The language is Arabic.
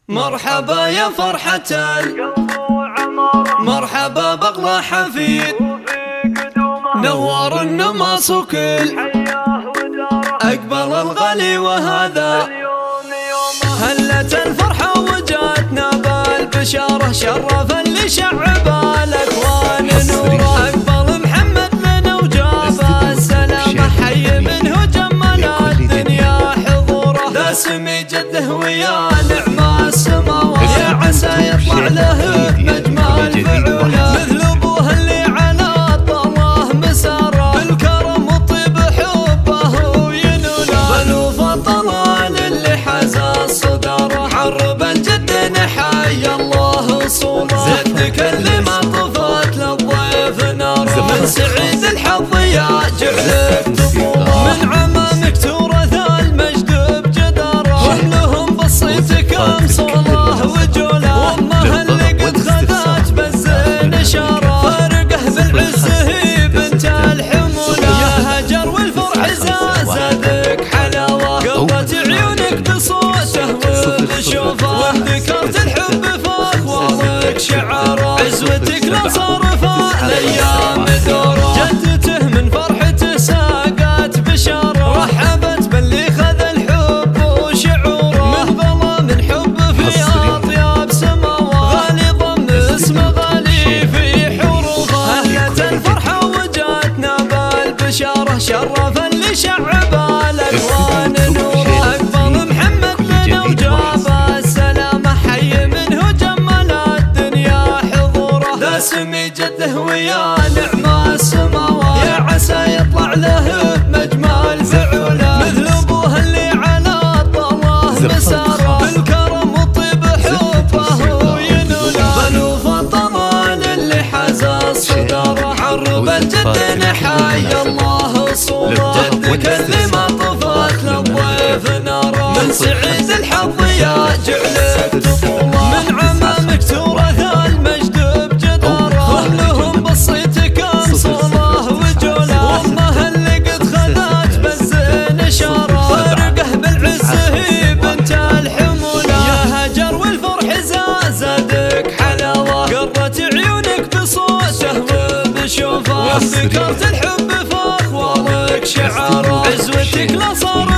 مرحبا يا فرحة القلب وعمارة، مرحبا بغلى حفيد نور النماص وكل حياه وداره، أقبل الغالي وهذا هلت الفرحة وجاتنا بالبشارة، شرف اللي شعب الأكوان نوره، أقبل محمد من وجاب السلامة، حي منه جمل الدنيا حضوره، ذا سمي جده ويا نعم السماوات، يا عسى يطلع له مجمل فعوله، مثل ابوه اللي على الله مساره، بالكرم والطيب حبه وينوله، بل فطلال اللي حاز الصداره، حرب الجد نحي الله صوله، زدك اللي ما طفت للضيف ناره، من سعيد الحظ يا جعلك طفوله، من عمامك تورث المجد بجداره، ومنهم بصيتك صوله وجوله، وامه اللي قد خذت بالزين اشاره، فارقه بالعز هي بنت الحموله، يا هجر والفرح زادك حلاوه، قرت عيونك بصوته وبشوفه، وذكرت الحب فاخوالك شعاره، عزوتك لا صرفه الايام دوره، جدته من فرحته ساقت بشاره، رحبت باللي خذ الحب وشعوره، مهبله من حب في اطياب سماوه، غالي ضم اسم غالي في حروفه، هلت الفرحه وجاتنا بالبشاره، شرف اللي شعب الاكوان نوره، اقبل محمد من وجاب السلامه، حي منه جمل الدنيا حضوره، ذا سمي جده ويا نعم السماوات، يا عسى يطلع له مجمل فعوله، مثل ابوه اللي على الله مساره، بالكرم والطيب حبه وينوله، بل فطلال اللي حاز الصداره، حرب الجد نحي الله صوله، جدك اللي ما طفت للضيف ناره، من سعيد الحظ يا جعلك طفوله، من عمامك تورث المجد بجداره، ومنهم بصيتك صوله وجوله، وامه اللي قد خذت بالزين اشاره، فارقه بالعز هي بنت الحموله، يا هجر والفرح زادك حلاوه، قرت عيونك بصوته وبشوفه، وذكرت الحب فاخوالك شعاره، عزوتك لا صار